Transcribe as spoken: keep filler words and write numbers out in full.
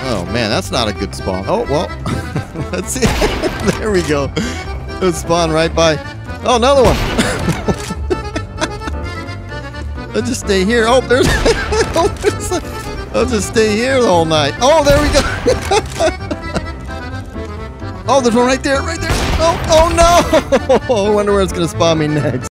Oh man, that's not a good spawn. Oh well, let's see. There we go. It spawned right by. Oh, another one. I'll just stay here. Oh, there's. Oh, there's a, I'll just stay here the whole night. Oh, there we go. Oh, there's one right there, right there. Oh, oh no. I wonder where it's gonna spawn me next.